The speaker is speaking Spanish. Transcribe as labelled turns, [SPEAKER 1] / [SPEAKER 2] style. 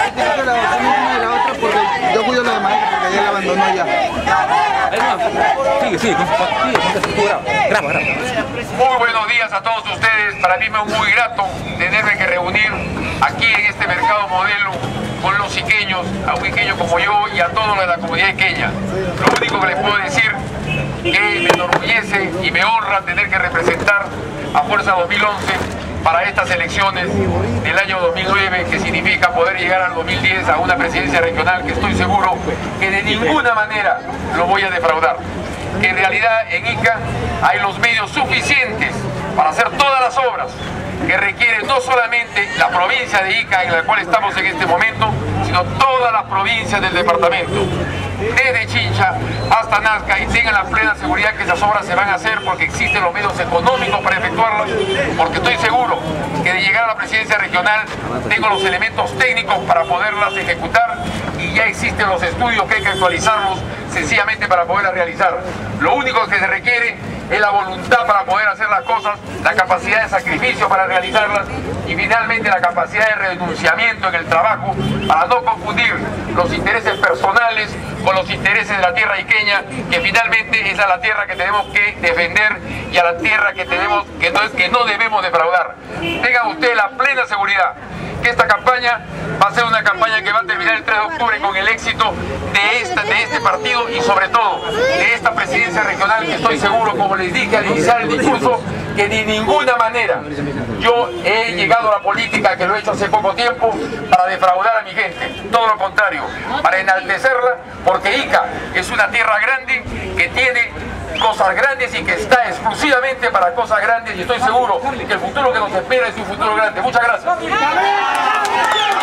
[SPEAKER 1] la otra porque yo cuido la de maestra porque ella la abandonó ya.
[SPEAKER 2] Muy buenos días a todos ustedes. Para mí me es muy grato tenerme que reunir aquí en este mercado modelo con los iqueños, a un iqueño como yo y a toda la comunidad iqueña. Lo único que les puedo decir que me enorgullece y me honra tener que representar a Fuerza 2011 para estas elecciones del año 2009, que significa poder llegar al 2010 a una presidencia regional que estoy seguro que de ninguna manera lo voy a defraudar. Que en realidad en Ica hay los medios suficientes para hacer todas las obras que requiere no solamente la provincia de Ica en la cual estamos en este momento, sino todas las provincias del departamento, desde Chincha hasta Nazca, y tengan la plena seguridad que esas obras se van a hacer porque existen los medios económicos para efectuarlas, porque estoy seguro que de llegar a la presidencia regional tengo los elementos técnicos para poderlas ejecutar y ya existen los estudios que hay que actualizarlos sencillamente para poderlas realizar. Lo único que se requiere es la voluntad para poder hacer las cosas, la capacidad de sacrificio para realizarlas y finalmente la capacidad de renunciamiento en el trabajo para no confundir los intereses personales con los intereses de la tierra iqueña, que finalmente es a la tierra que tenemos que defender y a la tierra que tenemos que no debemos defraudar. Tengan ustedes la plena seguridad que esta campaña va a ser una campaña que va a terminar el 3 de octubre con el éxito de este partido y sobre todo de esta presidencia regional, que estoy seguro, como les dije al iniciar el discurso, que de ninguna manera yo he llegado a la política, que lo he hecho hace poco tiempo, para defraudar a mi gente. Todo lo contrario, para enaltecerla, porque Ica es una tierra grande que tiene cosas grandes y que está exclusivamente para cosas grandes, y estoy seguro que el futuro que nos espera es un futuro grande. Muchas gracias.